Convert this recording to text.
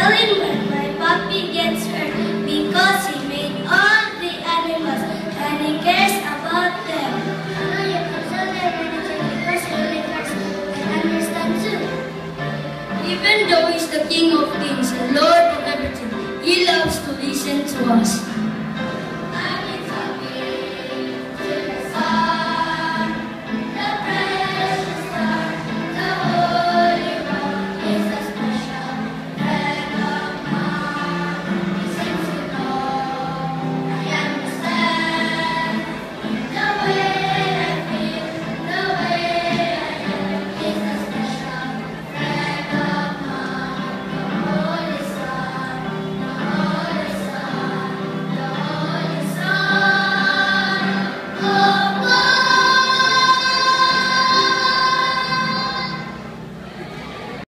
knowing when my puppy gets hurt because he made all the animals and he cares about them. You console their religion because he only cares and understands too. Even though he's the King of Kings and Lord of everything, he loves to listen to us.